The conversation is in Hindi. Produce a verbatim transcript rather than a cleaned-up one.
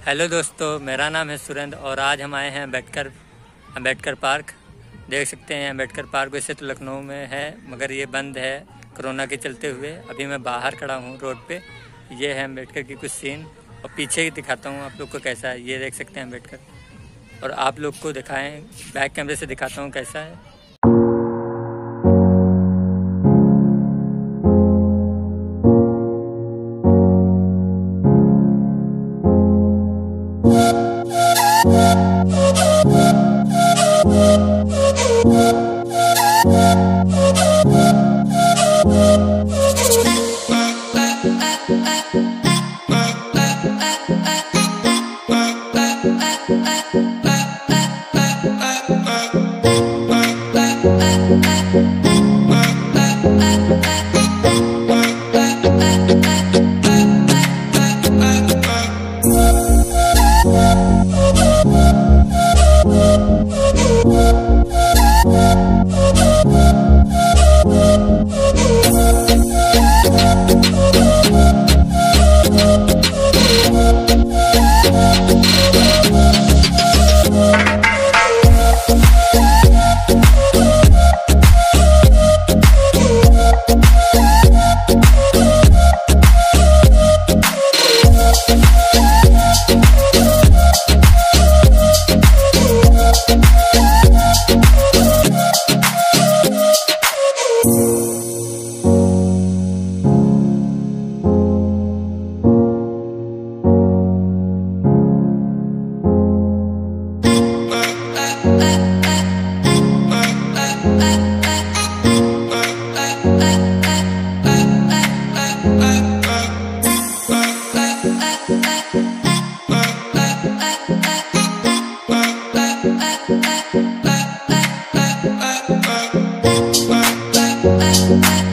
हेलो दोस्तों, मेरा नाम है सुरेंद्र और आज हम आए हैं अम्बेडकर अम्बेडकर पार्क। देख सकते हैं अम्बेडकर पार्क वैसे तो लखनऊ में है मगर ये बंद है कोरोना के चलते हुए। अभी मैं बाहर खड़ा हूँ रोड पे। ये है अम्बेडकर की कुछ सीन और पीछे ही दिखाता हूँ आप लोग को कैसा है। ये देख सकते हैं अम्बेडकर और आप लोग को दिखाएं, बैक कैमरे से दिखाता हूँ कैसा है। Bye.